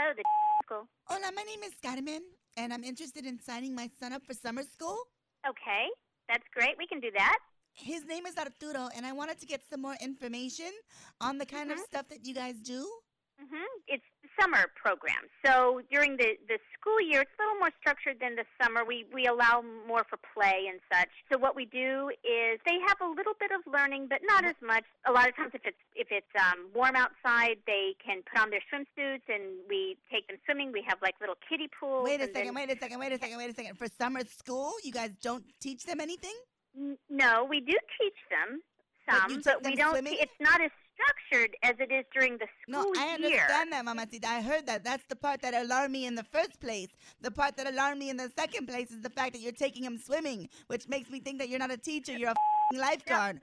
Hello, the school. Hola, my name is Carmen, and I'm interested in signing my son up for summer school. Okay, that's great. We can do that. His name is Arturo, and I wanted to get some more information on the kind of stuff that you guys do. It's the summer program. So during the school year, it's a little more structured than the summer. We allow more for play and such. So what we do is they have a little bit of learning, but not as much. A lot of times if it's warm outside, they can put on their swimsuits and we take them swimming. We have like little kiddie pools. Wait a second. For summer school, you guys don't teach them anything? No, we do teach them some, but we don't. It's not as structured as it is during the school year. No, I understand that, Mamacita. I heard that. That's the part that alarmed me in the first place. The part that alarmed me in the second place is the fact that you're taking him swimming, which makes me think that you're not a teacher. You're a lifeguard.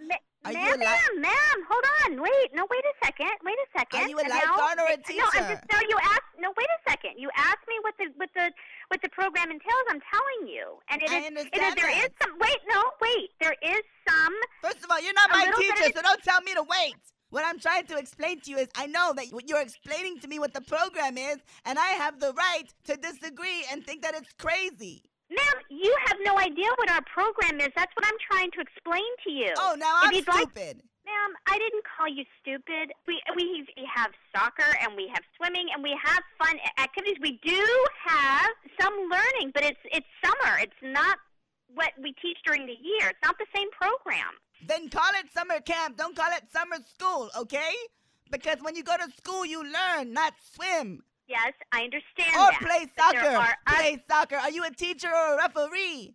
Ma'am, hold on. Wait a second. Are you a lifeguard or a teacher? Wait a second. You asked me what the program entails. I'm telling you. And I understand there is some. There is some. First of all, you're not my teacher, so don't tell me to wait. What I'm trying to explain to you is I know that you're explaining to me what the program is, and I have the right to disagree and think that it's crazy. Ma'am, you have no idea what our program is. That's what I'm trying to explain to you. Oh, now I'm stupid. Ma'am, I didn't call you stupid. We have soccer and we have swimming and we have fun activities. We do have some learning, but it's summer. It's not what we teach during the year. It's not the same program. Then call it summer camp. Don't call it summer school, okay? Because when you go to school, you learn, not swim. Yes, I understand or that. Play soccer. Play soccer. Are you a teacher or a referee?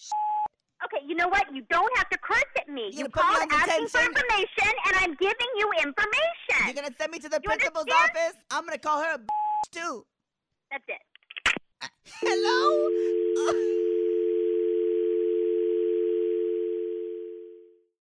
Okay, you know what? You don't have to curse at me. You called asking for information, and I'm giving you information. You're going to send me to the principal's office? I'm going to call her a too. That's it.